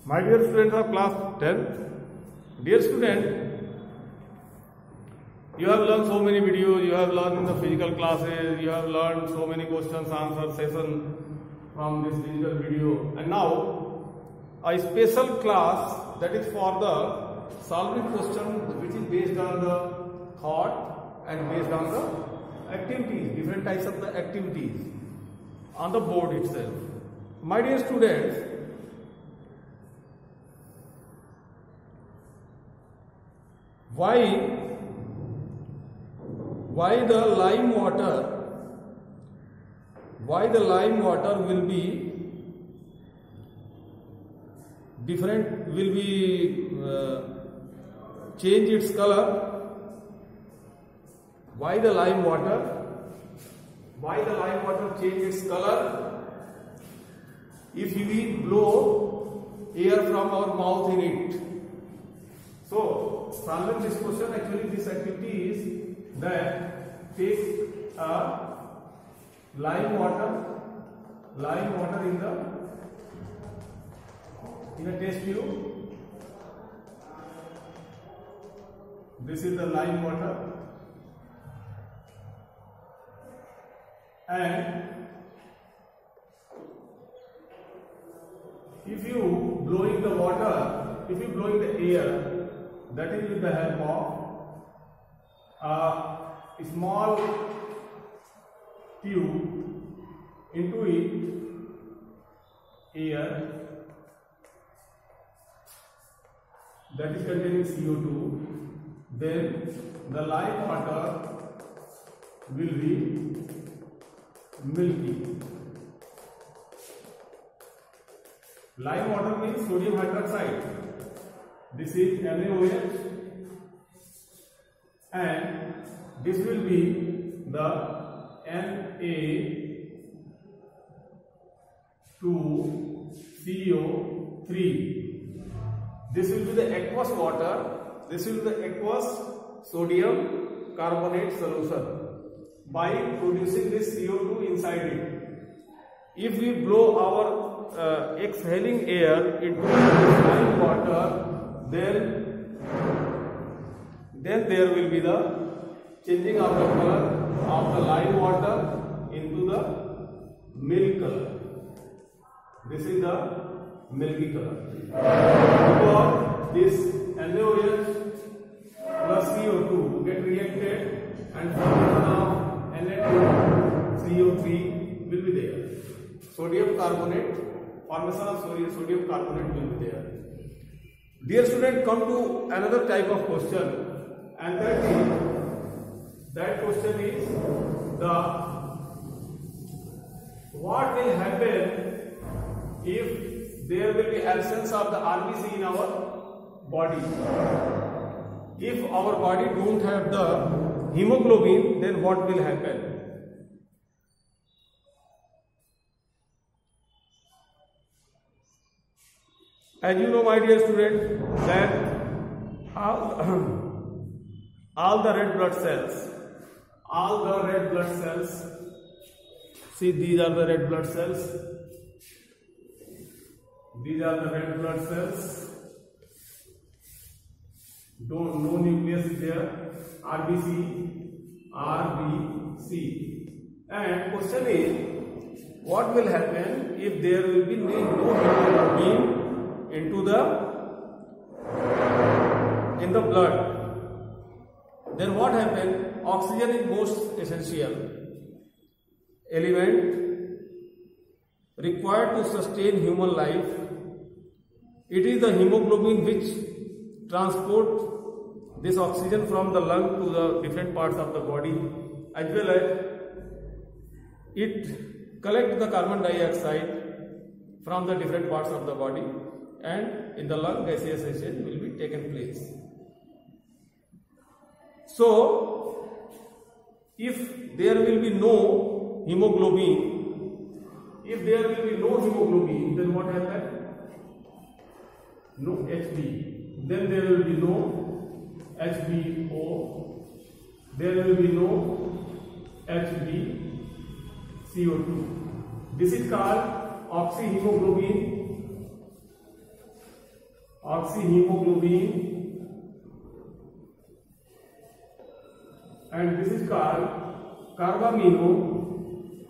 My dear students of class 10th, dear student, you have learned so many videos, you have learned in the physical classes, you have learned so many questions, answer session from this digital video, and now a special class that is for the solving question which is based on the thought and based on the activities, different types of the activities on the board itself. My dear students, why the lime water will be different, will be change its color? Why the lime water change its color if we blow air from our mouth in it? So, solving this question, actually this activity is that take a lime water in a test tube. This is the lime water, and if you blowing the air, that is with the help of a small tube, into it air that is containing CO2, then the lime water will be milky. Lime water means sodium hydroxide. This is NaOH, and this will be the Na2CO3. This will be the aqueous water. This will be the aqueous sodium carbonate solution by producing this CO2 inside it. If we blow our exhaling air into lime water, then there will be the changing of the color of the lime water into the milk color. This is the milky color. Because this NaOH plus CO2 get reacted and formation of Na2CO3 will be there. Sodium carbonate, formation of sodium carbonate will be there. Dear student, come to another type of question, and that question is what will happen if there will be absence of the RBC in our body? If our body don't have the hemoglobin, then what will happen? As you know, my dear student, that all the red blood cells, see, these are the red blood cells. These are the red blood cells. No nucleus is there. RBC. And question is, what will happen if there will be no hemoglobin in the blood? Then what happens? Oxygen is most essential element required to sustain human life. It is the hemoglobin which transports this oxygen from the lung to the different parts of the body, as well as it collects the carbon dioxide from the different parts of the body, and in the lung gaseous exchange will be taken place. So, if there will be no hemoglobin, then what happens? No Hb. Then there will be no HBO. There will be no HbCO2. This is called oxyhemoglobin oxyhemoglobin, and this is called carbaminohemoglobin.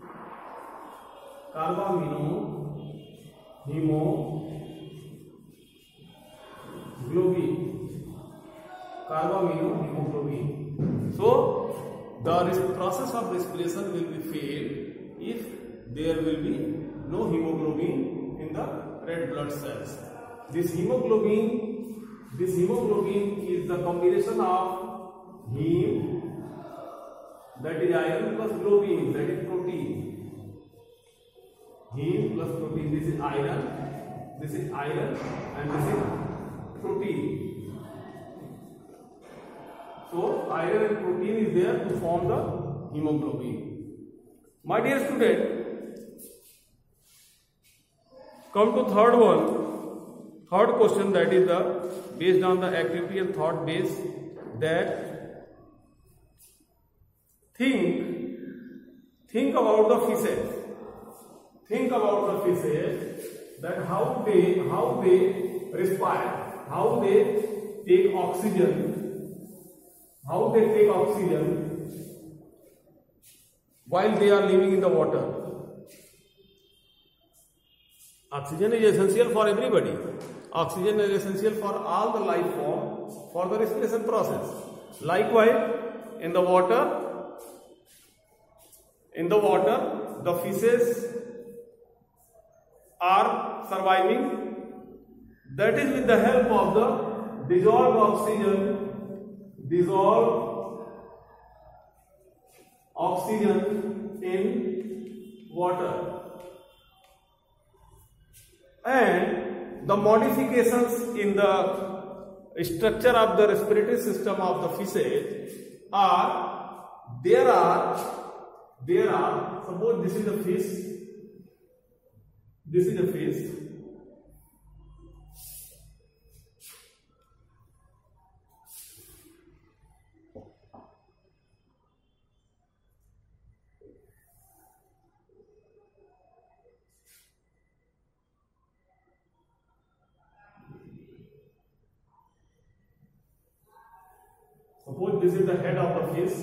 So the process of respiration will be failed if there will be no hemoglobin in the red blood cells. This hemoglobin is the combination of heme, that is iron, plus globin, that is protein. Heme plus protein, this is iron, and this is protein. So iron and protein is there to form the hemoglobin. My dear student, come to third question, that is the based on the activity and thought base, that think about the fishes. Think about the fishes, that how they respire, how they take oxygen. While they are living in the water. Oxygen is essential for everybody. Oxygen is essential for all the life form for the respiration process. Likewise, in the water, the fishes are surviving. That is with the help of the dissolved oxygen in water, and the modifications in the structure of the respiratory system of the fishes there are suppose this is a fish, suppose this is the head of the fish.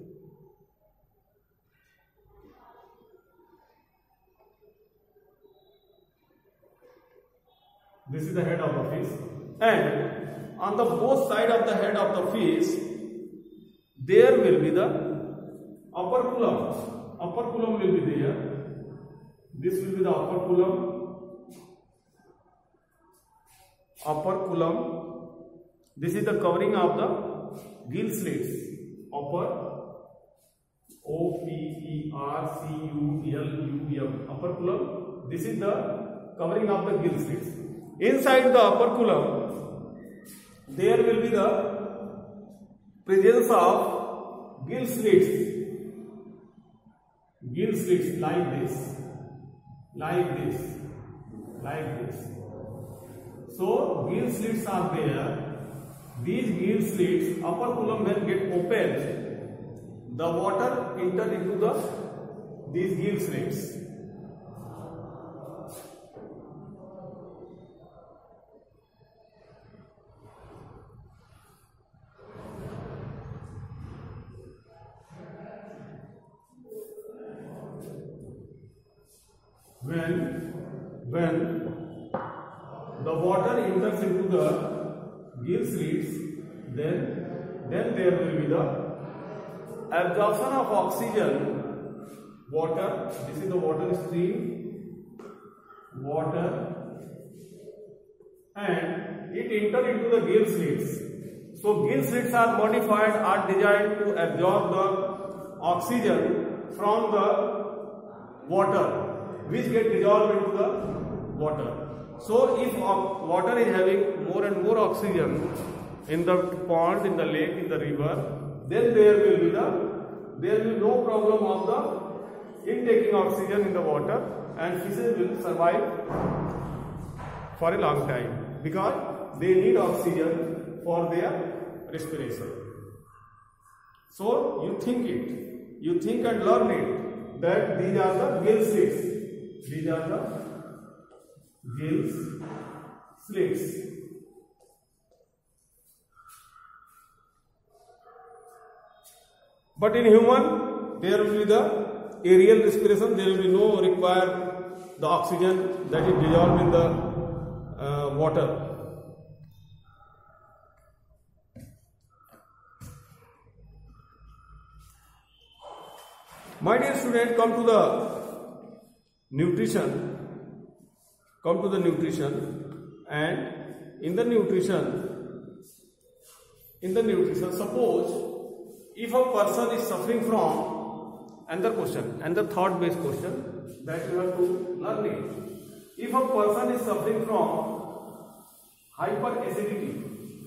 This is the head of the fish, and on the both side of the head of the fish there will be the operculum. Operculum will be there. This will be the operculum. This is the covering of the gill slits. O-P-E-R-C-U-L-U-M. Operculum. This is the covering of the gill slits. Inside the operculum, there will be the presence of gill slits. Gill slits like this. So gill slits are there. These gill slits, operculum, when get opened, the water enter into these gill slits. When the water enters into the gill slits, then there will be the absorption of oxygen. Water, this is the water stream, and it enter into the gill slits. So gill slits are modified, are designed to absorb the oxygen from the water, which get dissolved into the water. So if water is having more and more oxygen in the pond, in the lake, in the river, then there will be no problem of the intaking oxygen in the water, and fishes will survive for a long time because they need oxygen for their respiration. So you think and learn it, that these are the gill slits. These are the gill slits. But in human, there will be the aerial respiration. There will be no require the oxygen that is dissolved in the water. My dear student, come to the nutrition. And in the nutrition, suppose if a person is suffering from another thought-based question that you have to learn it. If a person is suffering from hyperacidity,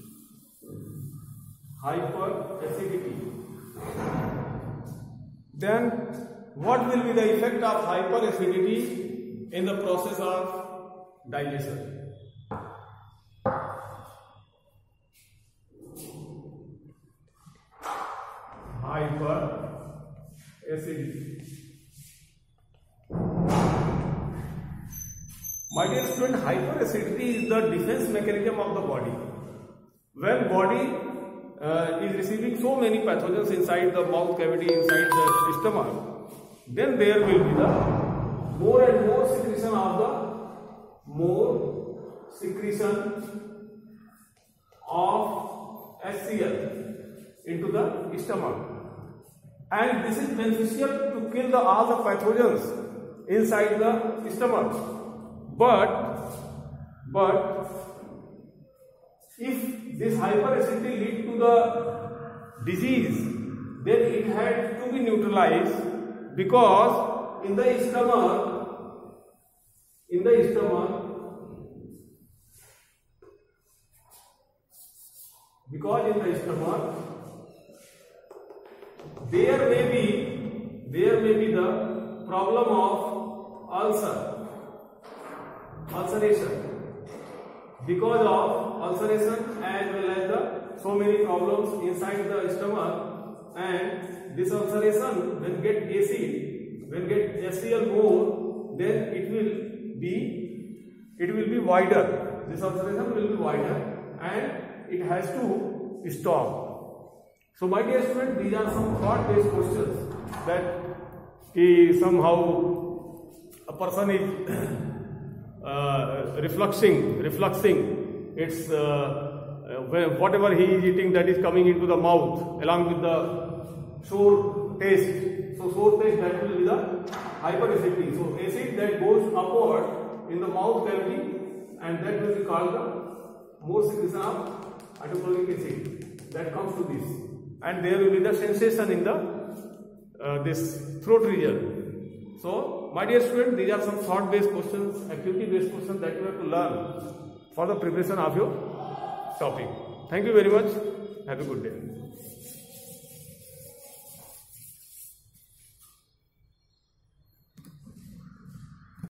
then what will be the effect of hyperacidity in the process of digestion? Hyperacidity. My dear student, hyperacidity is the defense mechanism of the body. When body is receiving so many pathogens inside the mouth cavity, inside the stomach, then there will be the more and more secretion of HCl into the stomach, and this is beneficial to kill all the pathogens inside the stomach. But if this hyperacidity leads to the disease, then it had to be neutralized, because in the stomach there may be the problem of ulceration. Because of ulceration as well as the so many problems inside the stomach, and this ulceration when get HCl more, then it will be wider. This ulceration will be wider and it has to stop. So my dear student, these are some thought-based questions that somehow a person is refluxing its whatever he is eating, that is coming into the mouth along with the sour taste. So sour taste, that will be the hyperacidity. So acid that goes upward in the mouth cavity, and that will be called the more secretion of hydrochloric acid that comes to this, and there will be the sensation in the this throat region. So, my dear student, these are some thought-based questions, activity-based questions that you have to learn for the preparation of your topic. Thank you very much. Have a good day.